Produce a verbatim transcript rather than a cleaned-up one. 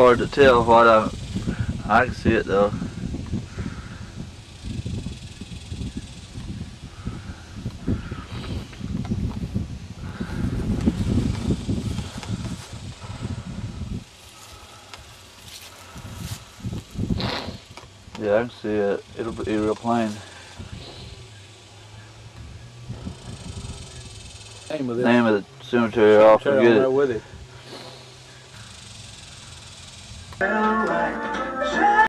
hard to tell what I. I can see it though. Yeah, I can see it. It'll be real plain. Name of, Name of the cemetery, I'll forget it. With it.